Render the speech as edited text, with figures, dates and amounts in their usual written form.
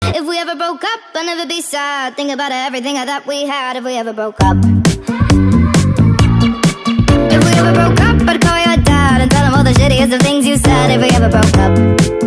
If we ever broke up, I'd never be sad. Think about everything I thought we had. If we ever broke up, if we ever broke up, I'd call your dad and tell him all the shittiest of things you said. If we ever broke up.